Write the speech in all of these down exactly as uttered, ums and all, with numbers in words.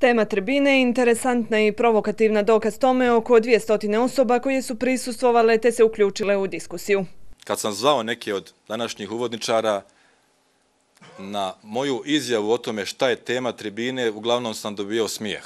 Tema tribine je interesantna i provokativna, dokaz tome oko dvjesto osoba koje su prisustvovale te se uključile u diskusiju. Kad sam zvao neke od današnjih uvodničara na moju izjavu o tome šta je tema tribine, uglavnom sam dobio smijeh.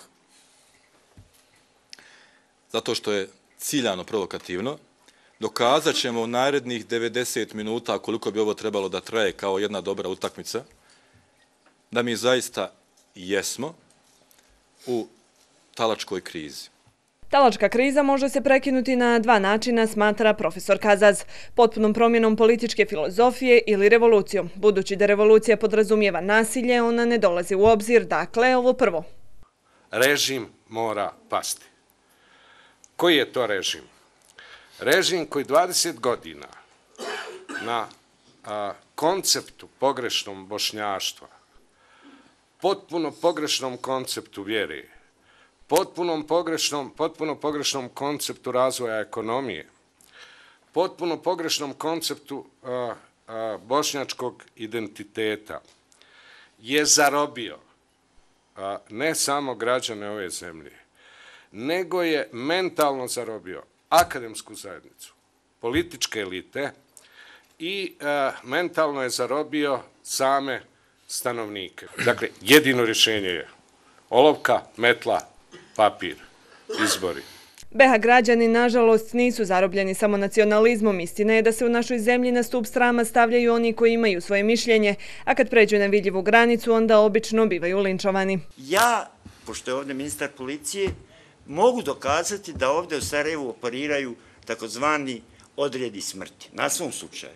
Zato što je ciljano provokativno. Dokazat ćemo u narednih devedeset minuta, koliko bi ovo trebalo da traje kao jedna dobra utakmica, da mi zaista jesmo u talačkoj krizi. Talačka kriza može se prekinuti na dva načina, smatra profesor Kazaz. Potpunom promjenom političke filozofije ili revolucijom. Budući da revolucija podrazumijeva nasilje, ona ne dolazi u obzir. Dakle, ovo prvo. Režim mora pasti. Koji je to režim? Režim koji dvadeset godina na a, konceptu pogrešnom bošnjaštva, potpuno pogrešnom konceptu vjere, potpuno pogrešnom, potpuno pogrešnom konceptu razvoja ekonomije, potpuno pogrešnom konceptu a, a, bošnjačkog identiteta je zarobio a, ne samo građane ove zemlje, nego je mentalno zarobio akademsku zajednicu, političke elite i a, mentalno je zarobio same stanovnike. Dakle, jedino rješenje je olovka, metla, papir, izbori. be ha građani, nažalost, nisu zarobljeni samo nacionalizmom. Istina je da se u našoj zemlji na stup srama stavljaju oni koji imaju svoje mišljenje, a kad pređu na vidljivu granicu, onda obično bivaju linčovani. Ja, pošto je ovdje ministar policije, mogu dokazati da ovdje u Sarajevu operiraju takozvani odredi smrti. Na svom slučaju.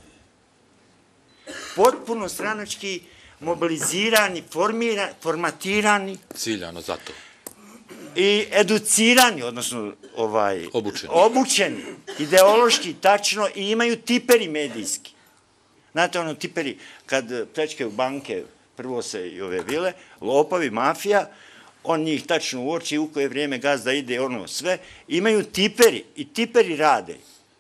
Potpuno stranački mobilizirani, formirani, formatirani. Ciljano zato. I educirani, odnosno ovaj, obučeni. obučeni, ideološki, tačno, i imaju tiperi medijski. Znate, ono tiperi, kad pljačkaju banke, prvo se i ove vile, lopovi, mafija, on njih tačno uoči u koje vrijeme gazda ide, ono sve, imaju tiperi i tiperi rade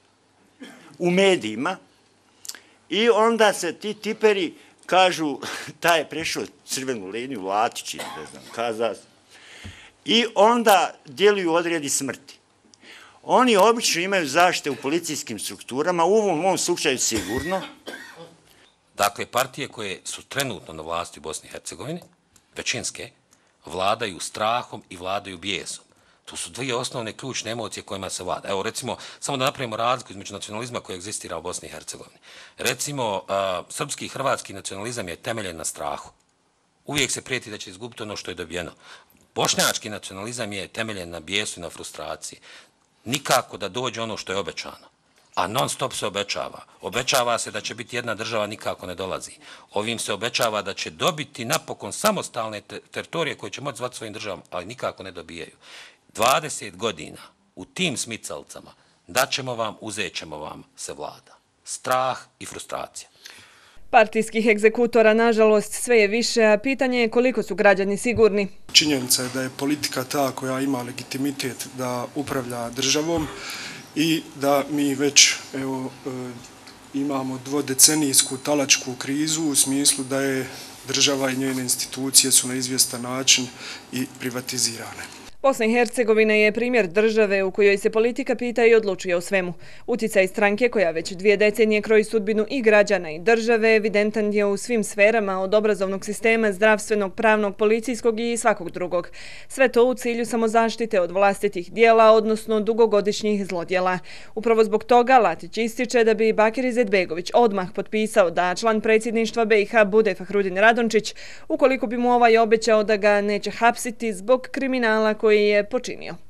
u medijima i onda se ti tiperi kažu, taj je prešao crvenu liniju, Latić, ne znam, Kazaz, i onda djeluju odredi smrti. Oni obično imaju zaštite u policijskim strukturama, u ovom, ovom slučaju sigurno. Dakle, partije koje su trenutno na vlasti u Bosni i Hercegovini, većinske, vladaju strahom i vladaju bijesom. To su dvije osnovne ključne emocije kojima se vlada. Evo, recimo, samo da napravimo razliku između nacionalizma koji egzistira u Bosni i Hercegovini. Recimo, uh, srpski i hrvatski nacionalizam je temeljen na strahu. Uvijek se prijeti da će izgubiti ono što je dobijeno. Bošnjački nacionalizam je temeljen na bijesu i na frustraciji. Nikako da dođe ono što je obećano. A non stop se obećava. Obećava se da će biti jedna država, nikako ne dolazi. Ovim se obećava da će dobiti napokon samostalne te teritorije koje će moći zvati svojim državom, ali nikako ne dobijaju. dvadeset godina u tim smicalcama daćemo vam, uzet ćemo vam se vlada. Strah i frustracija. Partijskih egzekutora, nažalost, sve je više, a pitanje je koliko su građani sigurni. Činjenica je da je politika ta koja ima legitimitet da upravlja državom i da mi već evo, imamo dvodecenijsku talačku krizu u smislu da je država i njene institucije su na izvjestan način i privatizirane. Bosna i Hercegovina je primjer države u kojoj se politika pita i odlučuje o svemu. Uticaj stranke koja već dvije decenije kroji sudbinu i građana i države evidentan je u svim sferama, od obrazovnog sistema, zdravstvenog, pravnog, policijskog i svakog drugog. Sve to u cilju samozaštite od vlastitih dijela, odnosno dugogodišnjih zlodjela. Upravo zbog toga Latić ističe da bi Bakir Izetbegović odmah potpisao da član predsjedništva be i ha bude Fahrudin Radončić, ukoliko bi mu ovaj obećao da ga neće hapsiti zbog kriminala koji je počinio.